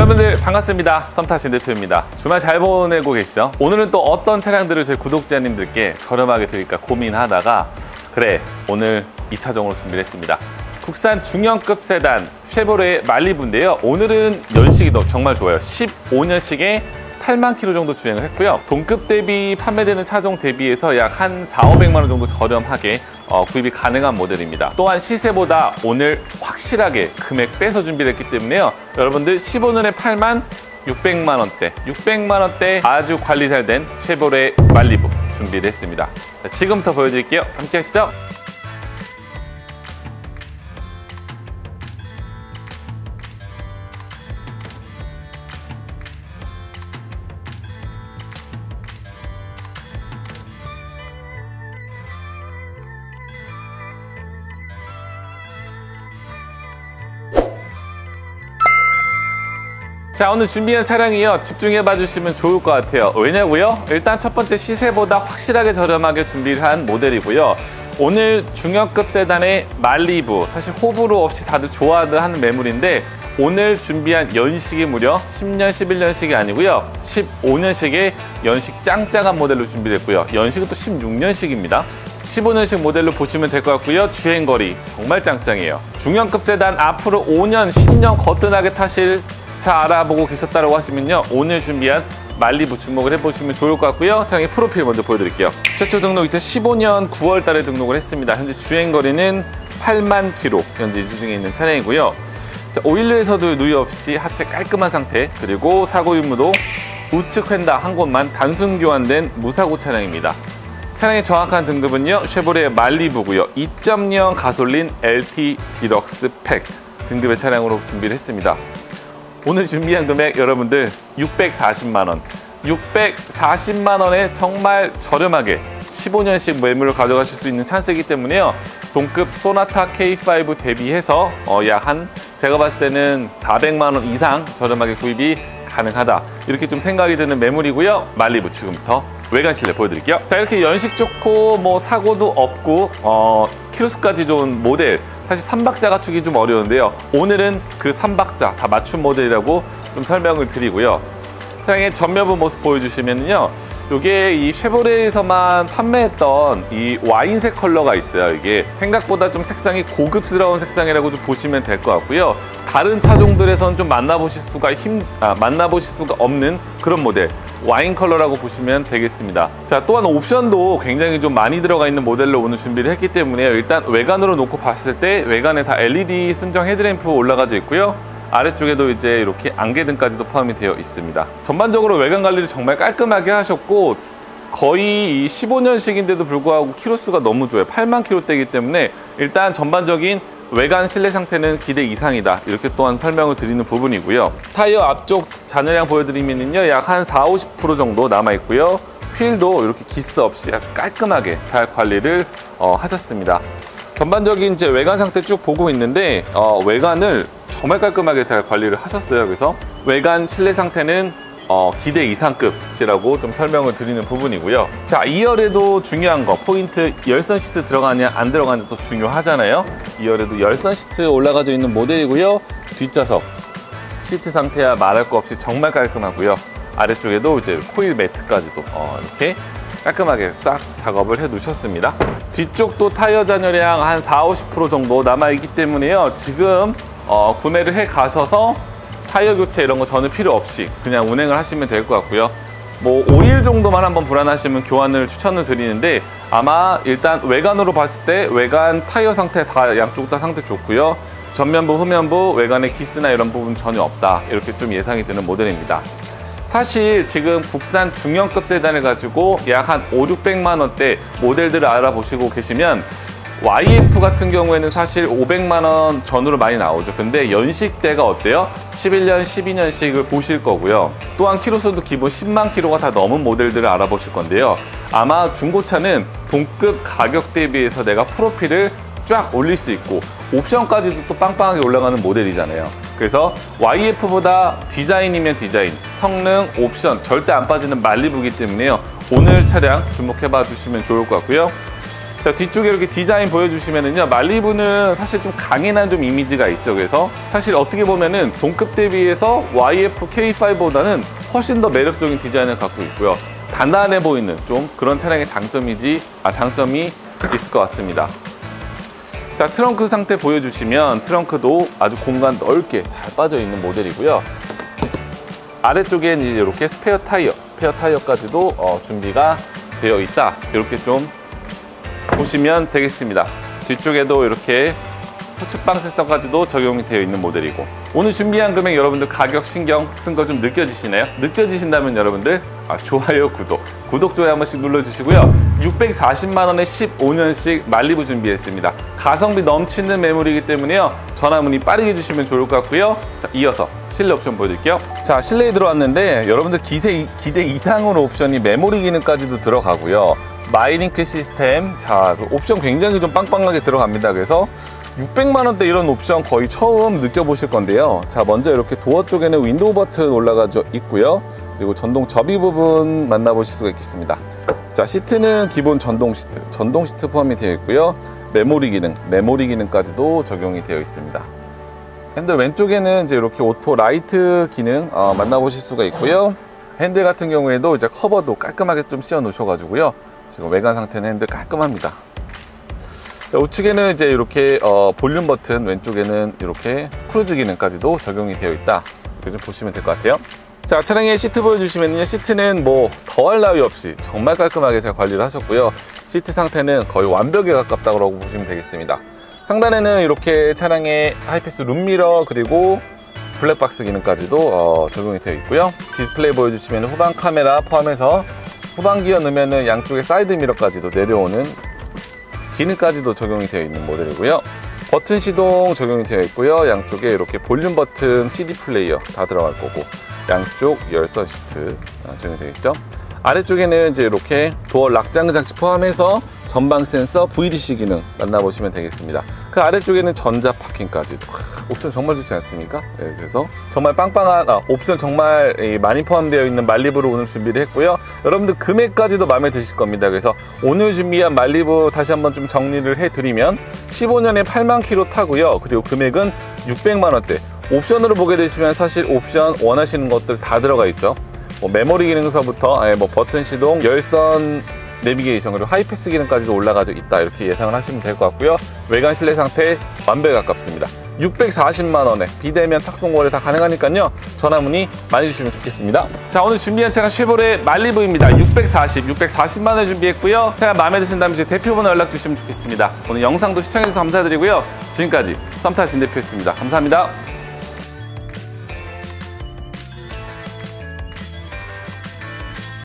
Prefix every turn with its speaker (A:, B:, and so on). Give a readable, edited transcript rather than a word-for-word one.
A: 여러분들 반갑습니다. 썸타신 대표입니다. 주말 잘 보내고 계시죠? 오늘은 또 어떤 차량들을 저희 구독자님들께 저렴하게 드릴까 고민하다가 그래 오늘 이 차종으로 준비를 했습니다. 국산 중형급 세단 쉐보레 말리부인데요. 오늘은 연식이 정말 좋아요. 15년식에 8만 킬로 정도 주행을 했고요. 동급 대비 판매되는 차종 대비해서 약 한 4,500만 원 정도 저렴하게 구입이 가능한 모델입니다. 또한 시세보다 오늘 확실하게 금액 빼서 준비를 했기 때문에요. 여러분들 15년에 8만 600만 원대 600만 원대 아주 관리 잘 된 쉐보레 말리부 준비를 했습니다. 자, 지금부터 보여드릴게요. 함께 하시죠. 자, 오늘 준비한 차량이요. 집중해 봐주시면 좋을 것 같아요. 왜냐고요? 일단 첫 번째 시세보다 확실하게 저렴하게 준비를 한 모델이고요. 오늘 중형급 세단의 말리부, 사실 호불호 없이 다들 좋아하는 매물인데 오늘 준비한 연식이 무려 10년, 11년식이 아니고요. 15년식의 연식 짱짱한 모델로 준비를 했고요. 연식은 또 16년식입니다. 15년식 모델로 보시면 될 것 같고요. 주행거리 정말 짱짱해요. 중형급 세단 앞으로 5년, 10년 거뜬하게 타실 차 알아보고 계셨다고 하시면요. 오늘 준비한 말리부 주목을 해보시면 좋을 것 같고요. 차량의 프로필 먼저 보여드릴게요. 최초 등록 2015년 9월 달에 등록을 했습니다. 현재 주행거리는 8만 킬로 현재 유지 중에 있는 차량이고요. 자, 오일류에서도 누이 없이 하체 깔끔한 상태, 그리고 사고 유무도 우측 휀다 한 곳만 단순 교환된 무사고 차량입니다. 차량의 정확한 등급은요. 쉐보레 말리부고요. 2.0 가솔린 LT 디럭스 팩 등급의 차량으로 준비를 했습니다. 오늘 준비한 금액 여러분들 640만 원 640만 원에 정말 저렴하게 15년식 매물을 가져가실 수 있는 찬스이기 때문에요. 동급 소나타 K5 대비해서 약 한 제가 봤을 때는 400만 원 이상 저렴하게 구입이 가능하다, 이렇게 좀 생각이 드는 매물이고요. 말리부 지금부터 외관 실내 보여드릴게요. 자, 이렇게 연식 좋고 뭐 사고도 없고 키로수까지 좋은 모델, 사실 3박자 갖추기 좀 어려운데요. 오늘은 그 3박자 다 맞춤 모델이라고 좀 설명을 드리고요. 차량의 전면부 모습 보여주시면요. 이게 이 쉐보레에서만 판매했던 이 와인색 컬러가 있어요. 이게 생각보다 좀 색상이 고급스러운 색상이라고 좀 보시면 될 것 같고요. 다른 차종들에서는 좀 만나보실 수가 없는 그런 모델, 와인 컬러라고 보시면 되겠습니다. 자, 또한 옵션도 굉장히 좀 많이 들어가 있는 모델로 오늘 준비를 했기 때문에 일단 외관으로 놓고 봤을 때 외관에 다 LED 순정 헤드램프 올라가져 있고요. 아래쪽에도 이제 이렇게 안개등까지도 포함이 되어 있습니다. 전반적으로 외관 관리를 정말 깔끔하게 하셨고 거의 이 15년식인데도 불구하고 키로수가 너무 좋아요. 8만 킬로대이기 때문에 일단 전반적인 외관 실내 상태는 기대 이상이다, 이렇게 또한 설명을 드리는 부분이고요. 타이어 앞쪽 잔여량 보여드리면요. 약 한 40~50% 정도 남아있고요. 휠도 이렇게 기스 없이 아주 깔끔하게 잘 관리를 하셨습니다. 전반적인 이제 외관 상태 쭉 보고 있는데 외관을 정말 깔끔하게 잘 관리를 하셨어요. 그래서 외관 실내 상태는 기대 이상급이라고 좀 설명을 드리는 부분이고요. 자, 2열에도 중요한 거 포인트, 열선 시트 들어가냐 안 들어가냐 또 중요하잖아요. 2열에도 열선 시트 올라가져 있는 모델이고요. 뒷좌석 시트 상태야 말할 거 없이 정말 깔끔하고요. 아래쪽에도 이제 코일 매트까지도 이렇게 깔끔하게 싹 작업을 해 놓으셨습니다. 뒤쪽도 타이어 잔여량 한 40~50% 정도 남아있기 때문에요. 지금 구매를 해 가셔서 타이어 교체 이런 거 전혀 필요 없이 그냥 운행을 하시면 될 것 같고요. 뭐 5일 정도만 한번 불안하시면 교환을 추천을 드리는데 아마 일단 외관으로 봤을 때 외관 타이어 상태 다 양쪽 다 상태 좋고요. 전면부, 후면부, 외관에 기스나 이런 부분 전혀 없다, 이렇게 좀 예상이 드는 모델입니다. 사실 지금 국산 중형급 세단을 가지고 약 한 500~600만 원대 모델들을 알아보시고 계시면 YF 같은 경우에는 사실 500만 원 전후로 많이 나오죠. 근데 연식대가 어때요? 11년, 12년씩을 보실 거고요. 또한 키로수도 기본 10만 킬로가 다 넘은 모델들을 알아보실 건데요. 아마 중고차는 동급 가격 대비해서 내가 프로필을 쫙 올릴 수 있고 옵션까지도 또 빵빵하게 올라가는 모델이잖아요. 그래서 YF보다 디자인이면 디자인, 성능, 옵션 절대 안 빠지는 말리부이기 때문에요. 오늘 차량 주목해 봐 주시면 좋을 것 같고요. 자, 뒤쪽에 이렇게 디자인 보여주시면은요, 말리부는 사실 좀 강인한 좀 이미지가 있죠. 그래서 사실 어떻게 보면은 동급 대비해서 YF K5보다는 훨씬 더 매력적인 디자인을 갖고 있고요. 단단해 보이는 좀 그런 차량의 장점이 있을 것 같습니다. 자, 트렁크 상태 보여주시면 트렁크도 아주 공간 넓게 잘 빠져 있는 모델이고요. 아래쪽엔 이제 이렇게 스페어 타이어까지도 준비가 되어 있다. 이렇게 좀 보시면 되겠습니다. 뒤쪽에도 이렇게 후측방 센서까지도 적용이 되어 있는 모델이고, 오늘 준비한 금액 여러분들 가격 신경 쓴 거 좀 느껴지시나요? 느껴지신다면 여러분들 좋아요, 구독, 좋아요 한 번씩 눌러주시고요. 640만 원에 15년씩 말리부 준비했습니다. 가성비 넘치는 매물이기 때문에요, 전화 문의 빠르게 주시면 좋을 것 같고요. 자, 이어서 실내 옵션 보여드릴게요. 자, 실내에 들어왔는데 여러분들 기대 이상으로 옵션이 메모리 기능까지도 들어가고요. 마이링크 시스템, 자, 옵션 굉장히 좀 빵빵하게 들어갑니다. 그래서 600만 원대 이런 옵션 거의 처음 느껴보실 건데요. 자, 먼저 이렇게 도어 쪽에는 윈도우 버튼 올라가져 있고요. 그리고 전동 접이 부분 만나보실 수가 있겠습니다. 자, 시트는 기본 전동 시트 포함이 되어 있고요. 메모리 기능까지도 적용이 되어 있습니다. 핸들 왼쪽에는 이제 이렇게 오토 라이트 기능 만나보실 수가 있고요. 핸들 같은 경우에도 이제 커버도 깔끔하게 좀 씌워 놓으셔가지고요. 지금 외관 상태는 핸들 깔끔합니다. 자, 우측에는 이제 이렇게 볼륨 버튼, 왼쪽에는 이렇게 크루즈 기능까지도 적용이 되어 있다. 이렇게 좀 보시면 될 것 같아요. 자, 차량의 시트 보여주시면요, 시트는 뭐 더할 나위 없이 정말 깔끔하게 잘 관리를 하셨고요. 시트 상태는 거의 완벽에 가깝다고 보시면 되겠습니다. 상단에는 이렇게 차량의 하이패스 룸미러 그리고 블랙박스 기능까지도 적용이 되어 있고요. 디스플레이 보여주시면 후방 카메라 포함해서 후방 기어 넣으면 양쪽에 사이드 미러까지도 내려오는 기능까지도 적용이 되어 있는 모델이고요. 버튼 시동 적용이 되어 있고요. 양쪽에 이렇게 볼륨 버튼, CD 플레이어 다 들어갈 거고, 양쪽 열선 시트 적용이 되어 있죠. 아래쪽에는 이제 이렇게 도어 락장 장치 포함해서 전방 센서, VDC 기능 만나보시면 되겠습니다. 그 아래쪽에는 전자 파킹까지. 옵션 정말 좋지 않습니까? 네, 그래서 정말 빵빵한 옵션 정말 많이 포함되어 있는 말리부로 오늘 준비를 했고요. 여러분들 금액까지도 마음에 드실 겁니다. 그래서 오늘 준비한 말리부 다시 한번 좀 정리를 해드리면 15년에 8만 킬로 타고요. 그리고 금액은 600만 원대. 옵션으로 보게 되시면 사실 옵션 원하시는 것들 다 들어가 있죠. 뭐 메모리 기능서부터 뭐 버튼 시동, 열선 내비게이션, 그리고 하이패스 기능까지도 올라가져 있다. 이렇게 예상을 하시면 될 것 같고요. 외관 실내 상태 완벽에 가깝습니다. 640만 원에 비대면 탁송 거래 다 가능하니까요. 전화 문의 많이 주시면 좋겠습니다. 자, 오늘 준비한 차량 쉐보레 말리부입니다. 640만 원에 준비했고요. 차량 마음에 드신다면 제 대표번호 연락 주시면 좋겠습니다. 오늘 영상도 시청해주셔서 감사드리고요. 지금까지 썸타신 대표였습니다. 감사합니다.